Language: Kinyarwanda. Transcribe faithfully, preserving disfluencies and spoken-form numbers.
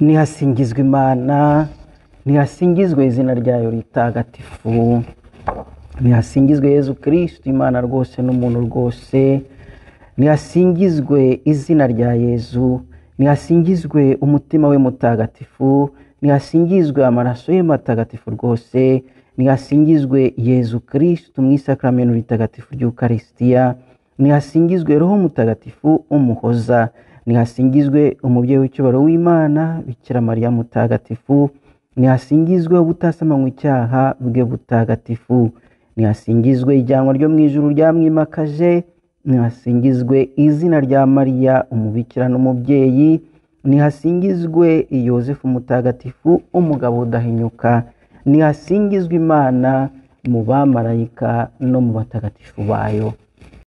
Nihasingizwe Imana, nihasingizwe izina ryayo ritagatifu, nihasingizwe Yezu Kristo Imana rwose n'umuntu rwose, nihasingizwe izina rya Yezu, nihasingizwe umutima we mutagatifu, nihasingizwe amaraso ye matagatifu rwose, nihasingizwe Yezu Kristo mu isakramento ritagatifu ry'Ukaristiya, nihasingizwe Roho mutagatifu umuhoza, nihasingizwe umubyeyi w'icyubahiro w'Imana Bikira Mariya mutagatifu, nihasingizwe ubutasamanywe icyaha bwe butagatifu, nihasingizwe ijyanwa ryo mu ijuru ryamwimakaje, nihasingizwe izina rya Mariya umubikira n'umubyeyi, nihasingizwe Yozefu mutagatifu umugabo udahinyuka, nihasingizwe Imana mu bamarayika no mu batagatifu bayo.